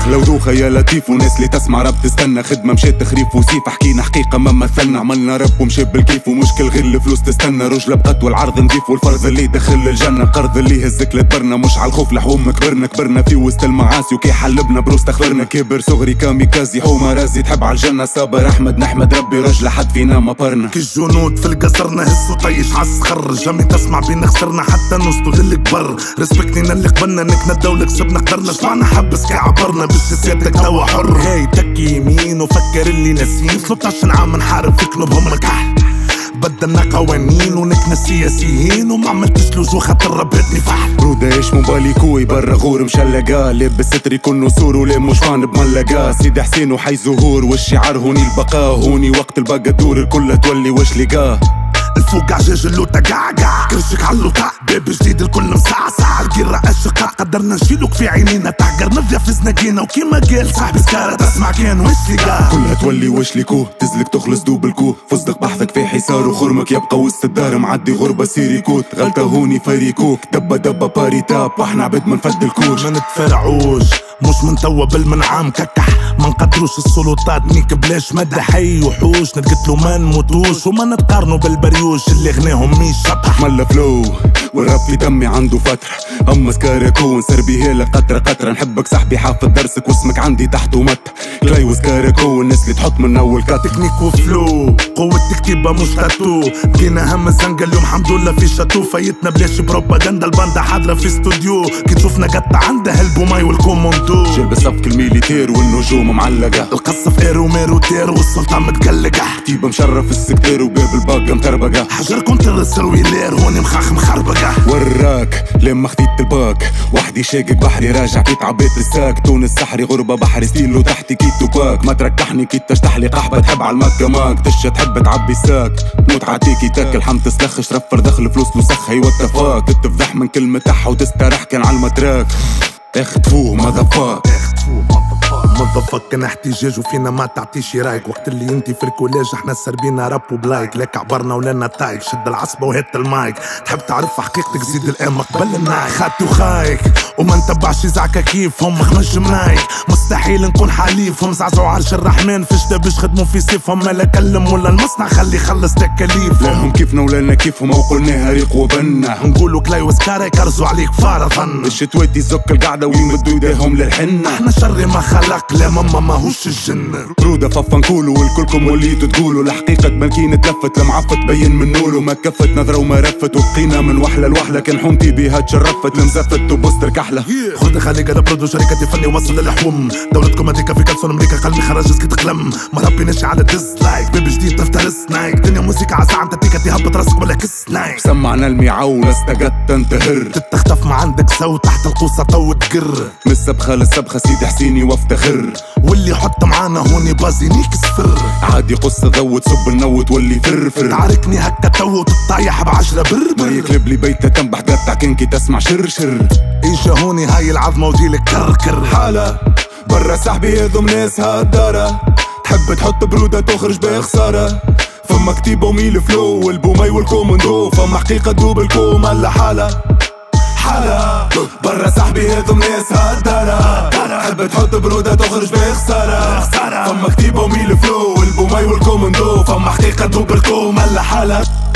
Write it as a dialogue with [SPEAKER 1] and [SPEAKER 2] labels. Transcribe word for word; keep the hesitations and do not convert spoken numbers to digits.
[SPEAKER 1] دخلة ودوخة يا لطيف وناس اللي تسمع راب تستنى خدمة مشيت تخريف وسيف حكينا حقيقة ما مثلنا عملنا راب ومشي بالكيف ومشكل غير الفلوس تستنى رجلة بقد والعرض نضيف والفرز اللي يدخل الجنة القرض اللي يهزك لتبرنا مش على الخوف لحوم كبرنا كبرنا في وسط المعاصي وكي حلبنا بروس تخبرنا كبر صغري كاميكازي حومة رازي تحب على الجنة صابر احمد نحمد ربي رجل حد فينا ما برنا
[SPEAKER 2] كي الجنود في القصر نهز وطيش عالصخر جامي تسمع بينا خسرنا حتى نوصلوا للكبر ريسبكتينا اللي قبلنا نكنا الدولة كسبنا قدرنا شمعنا حبس كي عبرنا باش سيادتك توا حر هاي تكي يمين وفكر اللي ناسين ثلاثة عشر عام نحارب في كلوبهم الكحل بدلنا قوانين ونكنا سياسيين وما عملتش لجوء خاطر ربتني فحل
[SPEAKER 1] برودة ايش موبالي كوي برا غور مشلقا لابس ستر يكون نسور ولي مش فان بملقا سيدي حسين وحي زهور والشعار هوني البقاء هوني وقت البقا تدور الكل تولي وش لقاه
[SPEAKER 2] الفوق عجاج اللوطة قعقع كرشك عاللوطة باب جديد الكل مسعسع القرة اشقاء قدرنا نشيلوك في عينينا تعقر نرجع في زناقينا وكيما قال صاحبي سكارة تسمع كان وش لقاه
[SPEAKER 1] كلها تولي وش لكو تزلك تخلص دوب الكو فصدق بحثك في حصار وخرمك يبقى وسط الدار معدي غربة سيريكوت غلطة هوني فريكوك دبة دبة باري تاب واحنا عبد منفد الكوش
[SPEAKER 2] ما نتفرعوش مش من توا بالمنعام ككح ما نقدروش السلطات نيك بلاش مدى حي وحوش نتقتلوا ما نموتوش وما نتقارنوا بالبريوش اللي غناهم ميش شطح
[SPEAKER 1] ملا فلو والراب في دمي عنده فترة اما سكاركون سربي هيلك قطرة قطرة نحبك صاحبي حافظ درسك واسمك عندي تحت ومت كلاي وسكاركون الناس اللي تحط من اول كات
[SPEAKER 2] تكنيك وفلو قوة تكتيبة مش تاتو بقينا هم الزنقة اليوم الحمد لله في شاتو فايتنا بلاش بروباغندا الباندا حاضرة في استوديو كي تشوفنا قطع عندها البوماي والكوموندو
[SPEAKER 1] جلب صفك الميليتير والنجوم معلقة
[SPEAKER 2] القصة في ايرو ميرو تير والسلطة متقلقة
[SPEAKER 1] كتيبة مشرف السكتير وباب الباقة متربقة
[SPEAKER 2] حجر كنت الرسل ويلير هوني مخاخ مخربقة
[SPEAKER 1] وراك لما خديت الباك وحدي شاقق بحري راجع كيت عبيت الساك تونس سحري غربة بحري ستيلو تحتي كيت توباك ما تركحني كيت تشتحلي قحبة تحب على المكة ماك تشة تحب تعبي الساك موت عاتيكي تاكل حم تسلخش رفر دخل فلوس لوسخ هي واتفاك تتفضح من كلمة تحا وتسترح كان على المتراك اختفوه مذفاك
[SPEAKER 2] مضفك احتجاج وفينا ما تعطيش رايك وقت اللي انتي في الكولاج احنا سربينا راب وبلايك لك عبرنا ولنا تايك شد العصبة وهات المايك تحب تعرف حقيقتك زيد الان قبل النايك خدت وخايك وما نتبعش زعكا كيفهم مخمش منايك مستحيل نكون حليفهم زعزعوا عرش الرحمن فيش باش خدموا في سيفهم ما لا كلم ولا المصنع خلي خلص تكاليف
[SPEAKER 1] لهم كيفنا ولنا كيفهم وقلناها ريق وبنا
[SPEAKER 2] نقولوا كلاي وسكاري كرزوا عليك فرضا
[SPEAKER 1] الشتواتي زك القعدة ويمدوا ايديهم للحنة
[SPEAKER 2] احنا شر ما خلق لا ماما ماهوش الجن
[SPEAKER 1] برودة ففا نقولوا والكلكم وليتوا تقولوا الحقيقة تبنكين تلفت المعفت تبين من نولو ما كفت نظرة وما رفت وبقينا من وحلة لوحلة كان حومتي بيها تشرفت المزفت وبوستر كحلة
[SPEAKER 2] خد خليك انا برودو شركتي فني وصل للحوم دولتكم هذيك في كلسون امريكا قلبي خرج سكت قلم ما ربي نشي على ديسلايك بيبي جديد تفتر سنايك دنيا موسيقى على ساعة انت تيكا تهبط راسك ولا كس نايك
[SPEAKER 1] سمعنا الميعول استقدت تنتهر
[SPEAKER 2] تتختف ما عندك سو تحت القوسة تو تقر
[SPEAKER 1] من السبخة للسبخة سيدي حسيني وافتخر
[SPEAKER 2] واللي حط معانا هوني بازينيك صفر
[SPEAKER 1] عادي قصة ذوت سب النوت واللي فرفر
[SPEAKER 2] تعاركني هكا تو وتطايح بعشرة بربر
[SPEAKER 1] ما يكلب لي بيتة تنبح قطع كنكي تسمع شرشر
[SPEAKER 2] ايش هوني هاي العظمة وجيلك كركر
[SPEAKER 1] حالة برا سحبي هذم ناس هالدارة تحب تحط برودة تخرج بخسارة فما كتيبة وميل فلو والبومي والكومندو فما حقيقة دوب الكوم هلا حالة حالة برا سحبي هذم ناس هالدارة تحب تحط برودة تخرج بخسارة فما كتيبة وميل فلو والبومي والكومندو فما حقيقة دوب الكوم هلا حالة